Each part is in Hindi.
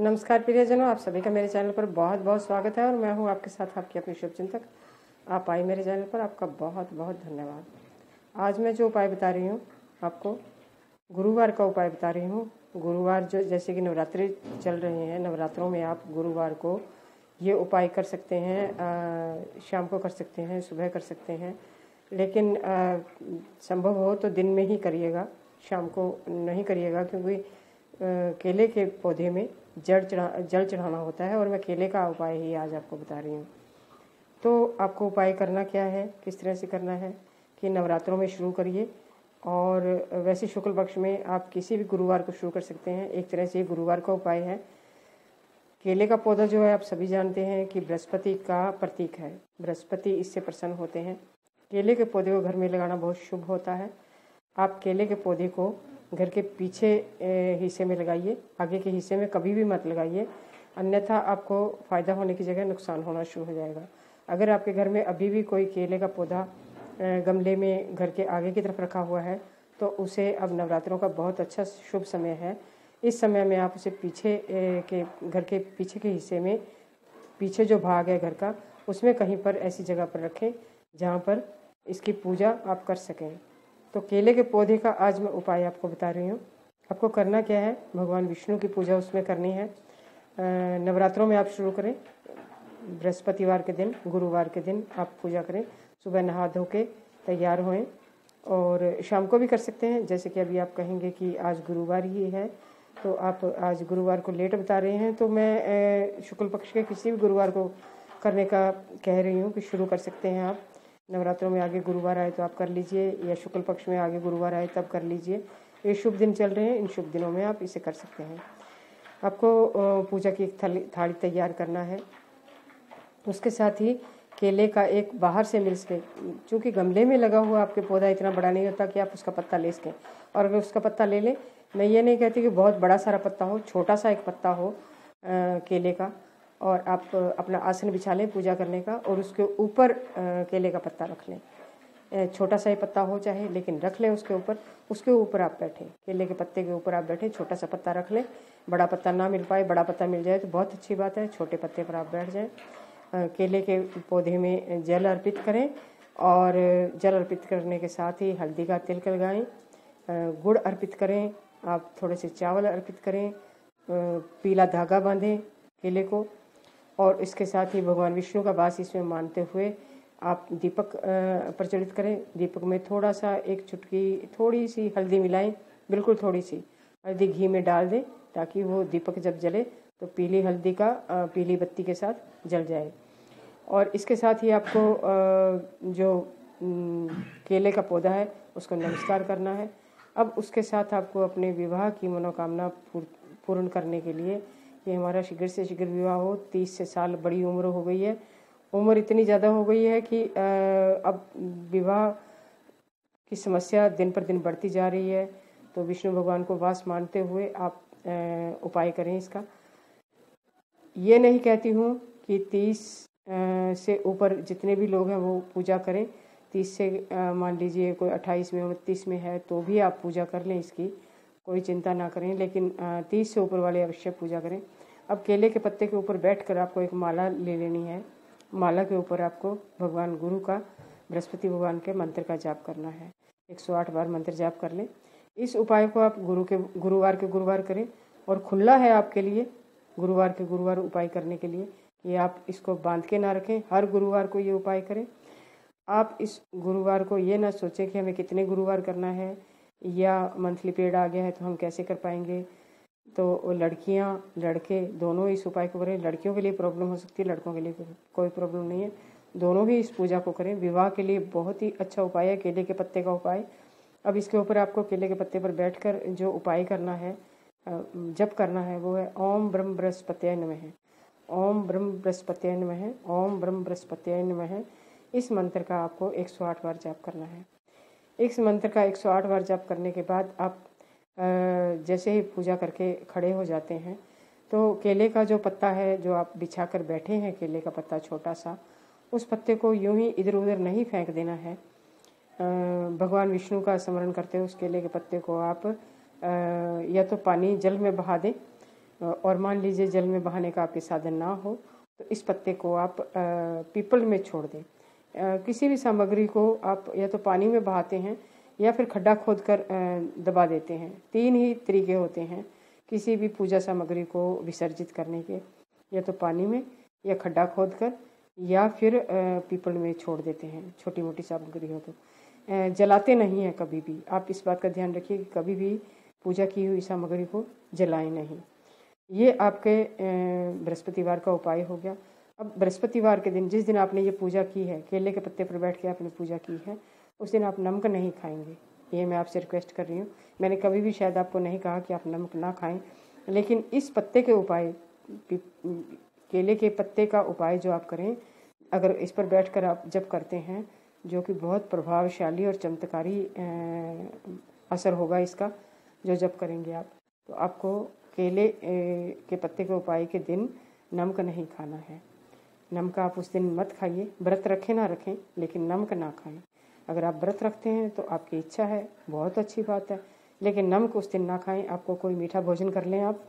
नमस्कार प्रियजनों, आप सभी का मेरे चैनल पर बहुत बहुत स्वागत है और मैं हूं आपके साथ आपकी अपनी शुभचिंतक। आप आई मेरे चैनल पर, आपका बहुत बहुत धन्यवाद। आज मैं जो उपाय बता रही हूं आपको, गुरुवार का उपाय बता रही हूं। गुरुवार जो जैसे कि नवरात्रि चल रहे हैं, नवरात्रों में आप गुरुवार को ये उपाय कर सकते हैं। शाम को कर सकते हैं, सुबह कर सकते हैं, लेकिन संभव हो तो दिन में ही करिएगा, शाम को नहीं करिएगा, क्योंकि केले के पौधे में जल चढ़ाना होता है और मैं केले का उपाय ही आज आपको बता रही हूँ। तो आपको उपाय करना क्या है, किस तरह से करना है कि नवरात्रों में शुरू करिए। और वैसे शुक्ल पक्ष में आप किसी भी गुरुवार को शुरू कर सकते हैं। एक तरह से गुरुवार का उपाय है। केले का पौधा जो है आप सभी जानते हैं कि बृहस्पति का प्रतीक है, बृहस्पति इससे प्रसन्न होते हैं। केले के पौधे को घर में लगाना बहुत शुभ होता है। आप केले के पौधे को घर के पीछे हिस्से में लगाइए, आगे के हिस्से में कभी भी मत लगाइए, अन्यथा आपको फ़ायदा होने की जगह नुकसान होना शुरू हो जाएगा। अगर आपके घर में अभी भी कोई केले का पौधा गमले में घर के आगे की तरफ रखा हुआ है तो उसे अब नवरात्रों का बहुत अच्छा शुभ समय है। इस समय में आप उसे पीछे के घर के पीछे के हिस्से में, पीछे जो भाग है घर का, उसमें कहीं पर ऐसी जगह पर रखें जहाँ पर इसकी पूजा आप कर सकें। तो केले के पौधे का आज मैं उपाय आपको बता रही हूँ। आपको करना क्या है, भगवान विष्णु की पूजा उसमें करनी है। नवरात्रों में आप शुरू करें, बृहस्पतिवार के दिन, गुरुवार के दिन आप पूजा करें। सुबह नहा धो के तैयार होएं और शाम को भी कर सकते हैं। जैसे कि अभी आप कहेंगे कि आज गुरुवार ही है, तो आप आज गुरुवार को लेट बता रहे हैं, तो मैं शुक्ल पक्ष के किसी भी गुरुवार को करने का कह रही हूँ कि शुरू कर सकते हैं आप। नवरात्रों में आगे गुरुवार आए तो आप कर लीजिए, या शुक्ल पक्ष में आगे गुरुवार आए तब कर लीजिए। ये शुभ दिन चल रहे हैं, इन शुभ दिनों में आप इसे कर सकते हैं। आपको पूजा की एक थाली तैयार करना है। उसके साथ ही केले का एक बाहर से मिल सके, चूँकि गमले में लगा हुआ आपके पौधा इतना बड़ा नहीं होता कि आप उसका पत्ता ले सकें। और अगर उसका पत्ता ले लें, मैं ये नहीं कहती कि बहुत बड़ा सारा पत्ता हो, छोटा सा एक पत्ता हो केले का, और आप अपना आसन बिछा लें पूजा करने का और उसके ऊपर केले का पत्ता रख लें। छोटा सा ही पत्ता हो चाहे, लेकिन रख लें उसके ऊपर आप बैठें, केले के पत्ते के ऊपर आप बैठें, छोटा सा पत्ता रख लें। बड़ा पत्ता ना मिल पाए, बड़ा पत्ता मिल जाए तो बहुत अच्छी बात है, छोटे पत्ते पर आप बैठ जाएं। केले के पौधे में जल अर्पित करें और जल अर्पित करने के साथ ही हल्दी का तिलक लगाएं, गुड़ अर्पित करें, आप थोड़े से चावल अर्पित करें, पीला धागा बांधें केले को, और इसके साथ ही भगवान विष्णु का वास इसमें मानते हुए आप दीपक प्रज्वलित करें। दीपक में थोड़ा सा एक चुटकी थोड़ी सी हल्दी मिलाएं, बिल्कुल थोड़ी सी हल्दी घी में डाल दें, ताकि वो दीपक जब जले तो पीली हल्दी का पीली बत्ती के साथ जल जाए। और इसके साथ ही आपको जो केले का पौधा है उसको नमस्कार करना है। अब उसके साथ आपको अपने विवाह की मनोकामना पूर्ण करने के लिए, कि हमारा शीघ्र से शीघ्र विवाह हो। 30 से साल बड़ी उम्र हो गई है, उम्र इतनी ज़्यादा हो गई है कि अब विवाह की समस्या दिन पर दिन बढ़ती जा रही है। तो विष्णु भगवान को वास मानते हुए आप उपाय करें इसका। ये नहीं कहती हूँ कि 30 से ऊपर जितने भी लोग हैं वो पूजा करें। 30 से मान लीजिए कोई 28 में 29 में है तो भी आप पूजा कर लें, इसकी कोई चिंता ना करें, लेकिन 30 से ऊपर वाले अवश्य पूजा करें। अब केले के पत्ते के ऊपर बैठकर आपको एक माला ले लेनी है। माला के ऊपर आपको भगवान गुरु का, बृहस्पति भगवान के मंत्र का जाप करना है। 108 बार मंत्र जाप कर लें। इस उपाय को आप गुरुवार के गुरुवार करें, और खुला है आपके लिए गुरुवार के गुरुवार उपाय करने के लिए, कि आप इसको बांध के ना रखें, हर गुरुवार को ये उपाय करें। आप इस गुरुवार को ये ना सोचें कि हमें कितने गुरुवार करना है, या मंथली पीरियड आ गया है तो हम कैसे कर पाएंगे। तो लड़कियां लड़के दोनों इस उपाय को करें। लड़कियों के लिए प्रॉब्लम हो सकती है, लड़कों के लिए कोई प्रॉब्लम नहीं है, दोनों ही इस पूजा को करें। विवाह के लिए बहुत ही अच्छा उपाय है केले के पत्ते का उपाय। अब इसके ऊपर आपको केले के पत्ते पर बैठकर जो उपाय करना है, जप करना है, वो है ओम ब्रह्म बृहस्पतये नमः, ओम ब्रह्म बृहस्पतये नमः, ओम ब्रह्म बृहस्पतये नमः। इस मंत्र का आपको 108 बार जाप करना है। इस मंत्र का 108 बार जाप करने के बाद आप जैसे ही पूजा करके खड़े हो जाते हैं, तो केले का जो पत्ता है जो आप बिछा कर बैठे हैं, केले का पत्ता छोटा सा, उस पत्ते को यूं ही इधर उधर नहीं फेंक देना है। भगवान विष्णु का स्मरण करते हुए उस केले के पत्ते को आप या तो पानी जल में बहा दें, और मान लीजिए जल में बहाने का आपके साधन ना हो तो इस पत्ते को आप पीपल में छोड़ दें। किसी भी सामग्री को आप या तो पानी में बहाते हैं या फिर खड्डा खोदकर दबा देते हैं। 3 ही तरीके होते हैं किसी भी पूजा सामग्री को विसर्जित करने के, या तो पानी में या खड्डा खोदकर या फिर पीपल में छोड़ देते हैं। छोटी मोटी सामग्री हो तो जलाते नहीं हैं कभी भी। आप इस बात का ध्यान रखिए कि कभी भी पूजा की हुई सामग्री को जलाएं नहीं। ये आपके बृहस्पतिवार का उपाय हो गया। अब बृहस्पतिवार के दिन, जिस दिन आपने ये पूजा की है, केले के पत्ते पर बैठ के आपने पूजा की है, उस दिन आप नमक नहीं खाएंगे। ये मैं आपसे रिक्वेस्ट कर रही हूँ। मैंने कभी भी शायद आपको नहीं कहा कि आप नमक ना खाएं, लेकिन इस पत्ते के उपाय, केले के पत्ते का उपाय जो आप करें, अगर इस पर बैठकर आप जब करते हैं, जो कि बहुत प्रभावशाली और चमत्कारी असर होगा इसका, जो जब करेंगे आप, तो आपको केले के पत्ते के उपाय के दिन नमक नहीं खाना है। नमक आप उस दिन मत खाइए, व्रत रखें ना रखें, लेकिन नमक ना खाएं। अगर आप व्रत रखते हैं तो आपकी इच्छा है, बहुत अच्छी बात है, लेकिन नमक उस दिन ना खाएं। आपको कोई मीठा भोजन कर लें आप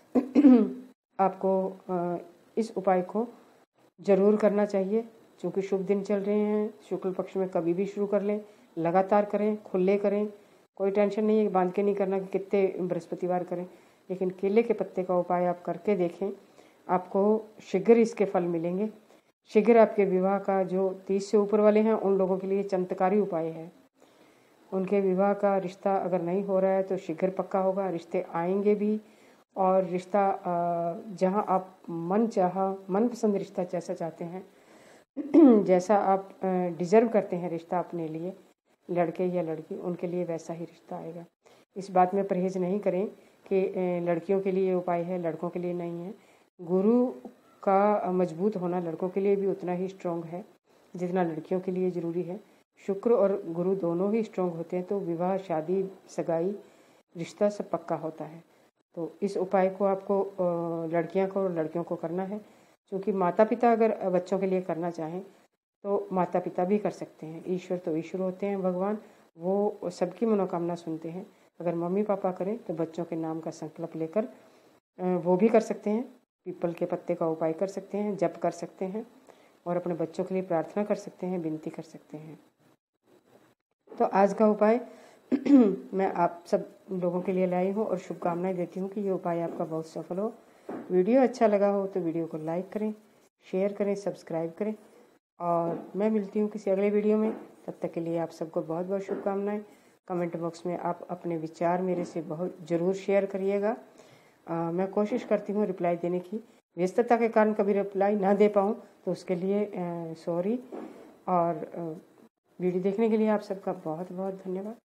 आपको इस उपाय को जरूर करना चाहिए, क्योंकि शुभ दिन चल रहे हैं। शुक्ल पक्ष में कभी भी शुरू कर लें, लगातार करें, खुले करें, कोई टेंशन नहीं है, बांध के नहीं करना कि कितने बृहस्पतिवार करें। लेकिन केले के पत्ते का उपाय आप करके देखें, आपको शीघ्र इसके फल मिलेंगे। शीघ्र आपके विवाह का, जो 30 से ऊपर वाले हैं उन लोगों के लिए चमत्कारी उपाय है। उनके विवाह का रिश्ता अगर नहीं हो रहा है तो शीघ्र पक्का होगा, रिश्ते आएंगे भी, और रिश्ता जहां आप मनपसंद रिश्ता जैसा चाहते हैं, जैसा आप डिज़र्व करते हैं रिश्ता अपने लिए, लड़के या लड़की, उनके लिए वैसा ही रिश्ता आएगा। इस बात में परहेज नहीं करें कि लड़कियों के लिए उपाय है, लड़कों के लिए नहीं है। गुरु का मजबूत होना लड़कों के लिए भी उतना ही स्ट्रॉन्ग है जितना लड़कियों के लिए ज़रूरी है। शुक्र और गुरु दोनों ही स्ट्रॉन्ग होते हैं तो विवाह, शादी, सगाई, रिश्ता सब पक्का होता है। तो इस उपाय को आपको लड़कियां को और लड़कियों को करना है, क्योंकि माता पिता अगर बच्चों के लिए करना चाहें तो माता पिता भी कर सकते हैं। ईश्वर तो ईश्वर होते हैं, भगवान, वो सबकी मनोकामना सुनते हैं। अगर मम्मी पापा करें तो बच्चों के नाम का संकल्प लेकर वो भी कर सकते हैं। पीपल के पत्ते का उपाय कर सकते हैं, जप कर सकते हैं, और अपने बच्चों के लिए प्रार्थना कर सकते हैं, विनती कर सकते हैं। तो आज का उपाय मैं आप सब लोगों के लिए लाई हूँ और शुभकामनाएं देती हूँ कि ये उपाय आपका बहुत सफल हो। वीडियो अच्छा लगा हो तो वीडियो को लाइक करें, शेयर करें, सब्सक्राइब करें, और मैं मिलती हूँ किसी अगले वीडियो में। तब तक के लिए आप सबको बहुत बहुत शुभकामनाएं। कमेंट बॉक्स में आप अपने विचार मेरे से बहुत ज़रूर शेयर करिएगा। मैं कोशिश करती हूँ रिप्लाई देने की। व्यस्तता के कारण कभी रिप्लाई ना दे पाऊँ तो उसके लिए सॉरी। और वीडियो देखने के लिए आप सबका बहुत बहुत धन्यवाद।